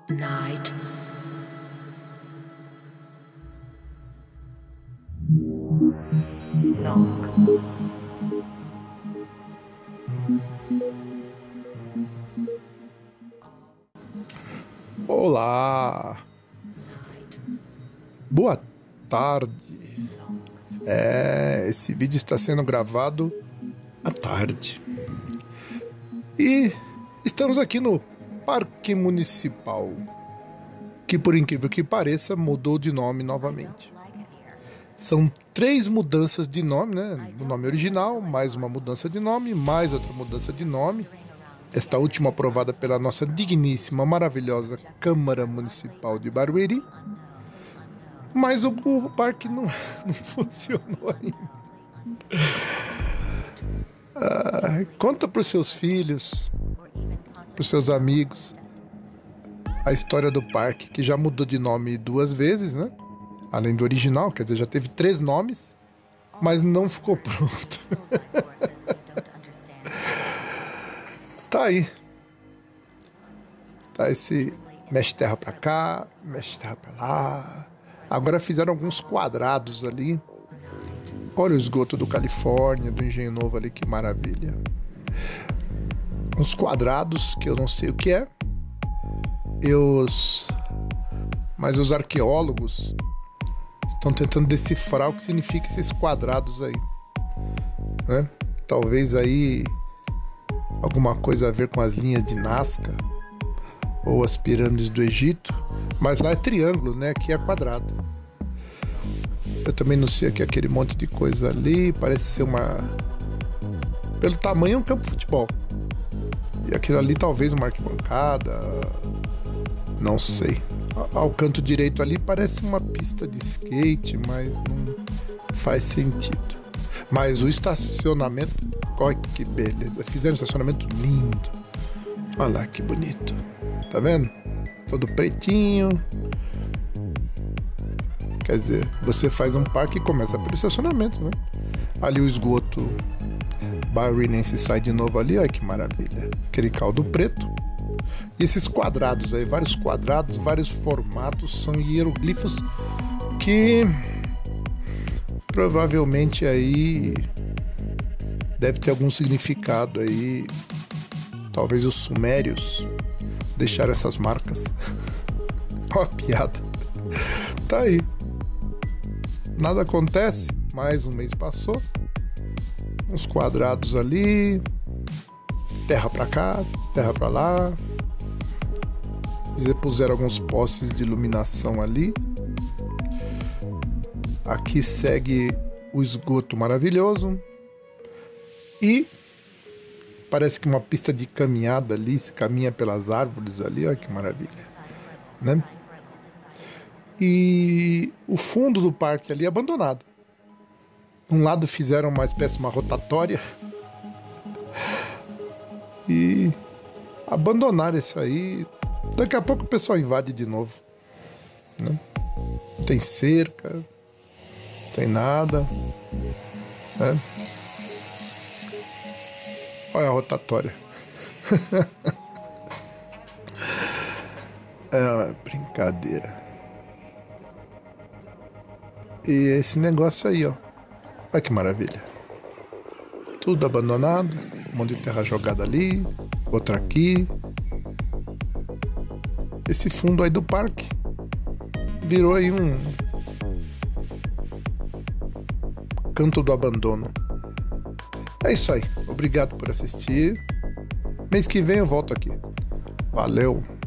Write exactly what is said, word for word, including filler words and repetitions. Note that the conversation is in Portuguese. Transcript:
Night. Long. Olá, boa tarde. É, esse vídeo está sendo gravado à tarde e estamos aqui no Parque Municipal, que por incrível que pareça mudou de nome novamente. São três mudanças de nome, né? O nome original, mais uma mudança de nome, mais outra mudança de nome. Esta última aprovada pela nossa digníssima, maravilhosa Câmara Municipal de Barueri. Mas o, o parque não, não funcionou ainda. Ah, conta para os seus filhos, para os seus amigos, a história do parque, que já mudou de nome duas vezes, né? Além do original, quer dizer, já teve três nomes, mas não ficou pronto. Tá aí. Tá esse mexe terra pra cá, mexe terra pra lá. Agora fizeram alguns quadrados ali. Olha o esgoto do Califórnia, do Engenho Novo ali, que maravilha. Uns quadrados que eu não sei o que é. E os... Mas os arqueólogos estão tentando decifrar o que significa esses quadrados aí, né? Talvez aí alguma coisa a ver com as linhas de Nazca ou as pirâmides do Egito, mas lá é triângulo, né? Aqui é quadrado. Eu também não sei aqui aquele monte de coisa ali, parece ser uma... Pelo tamanho é um campo de futebol. E aquilo ali talvez uma arquibancada, não sei. Ao canto direito ali parece uma pista de skate, mas não faz sentido. Mas o estacionamento, olha que beleza, fizeram um estacionamento lindo. Olha lá que bonito, tá vendo? Todo pretinho. Quer dizer, você faz um parque e começa pelo estacionamento, né? Ali o esgoto baruinense sai de novo ali, olha que maravilha. Aquele caldo preto. E esses quadrados aí, vários quadrados, vários formatos, são hieroglifos que provavelmente aí deve ter algum significado aí. Talvez os sumérios deixaram essas marcas. Ó a piada. Tá aí. Nada acontece. Mais um mês passou. Uns quadrados ali. Terra pra cá, terra pra lá. Puseram alguns postes de iluminação ali. Aqui segue o esgoto maravilhoso. E parece que uma pista de caminhada ali. Se caminha pelas árvores ali. Olha que maravilha, né? E o fundo do parque ali é abandonado. Um lado fizeram uma espécie de uma rotatória. E abandonaram isso aí. Daqui a pouco o pessoal invade de novo, né? Não tem cerca, não tem nada, né? Olha a rotatória. É uma brincadeira. E esse negócio aí, ó. Olha que maravilha. Tudo abandonado, um monte de terra jogada ali, outra aqui. Esse fundo aí do parque virou aí um canto do abandono. É isso aí. Obrigado por assistir. Mês que vem eu volto aqui. Valeu!